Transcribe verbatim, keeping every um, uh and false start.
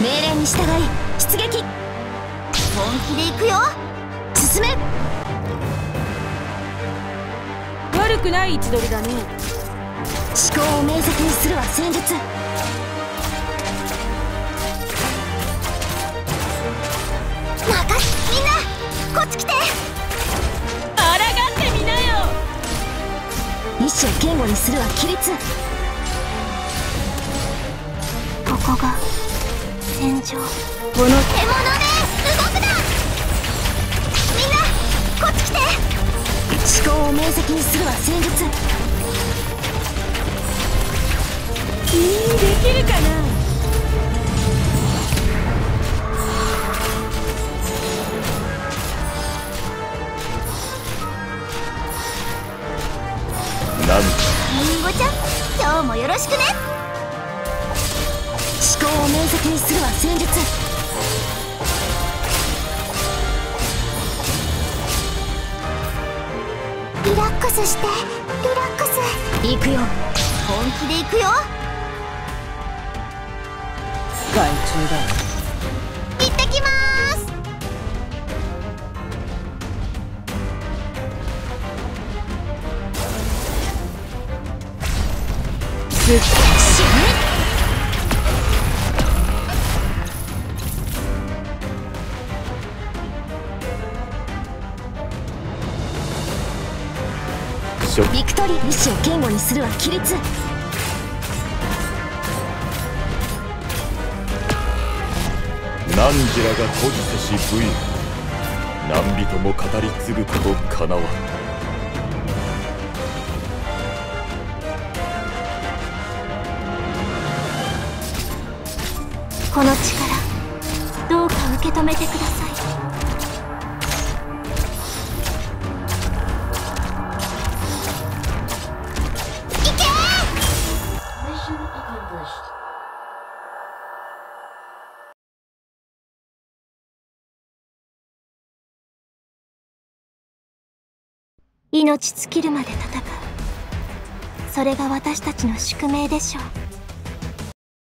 命令に従い出撃。 本気で行くよ。 進め。 悪くない位置取りだね。 思考を明晰にするは戦術。 任す。みんなこっち来て。 抗ってみなよ。 意志を堅固にするは規律。 ここが戦場。 この獲物で動くな。みんなこっち来て。 思考を明晰にするは戦術。 君にできるかな。 リンゴちゃん、今日もよろしくね。 思考を明晰にするは戦術。 リラックスしてリラックス。 行くよ。 本気で行くよ。 害虫だ。 行ってきまーす。 すっ死ね。ビクトリー。意志を堅固にするは規律。 汝らが閉じせし武勇、何人も語り継ぐことかなわん。 この力どうか受け止めてください。命尽きるまで戦う。それが私たちの宿命でしょう。